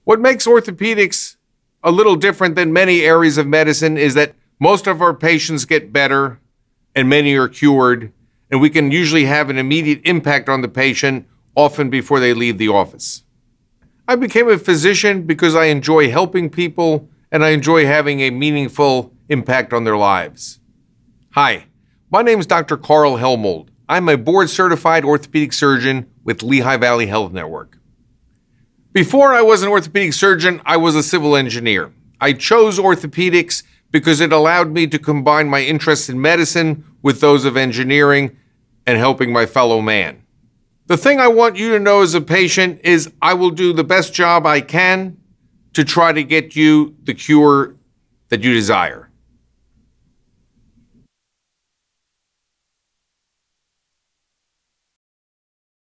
What makes orthopedics a little different than many areas of medicine is that most of our patients get better and many are cured, and we can usually have an immediate impact on the patient, often before they leave the office. I became a physician because I enjoy helping people and I enjoy having a meaningful impact on their lives. Hi, my name is Dr. Carl Helmold. I'm a board-certified orthopedic surgeon with Lehigh Valley Health Network. Before I was an orthopedic surgeon, I was a civil engineer. I chose orthopedics because it allowed me to combine my interests in medicine with those of engineering and helping my fellow man. The thing I want you to know as a patient is I will do the best job I can to try to get you the cure that you desire.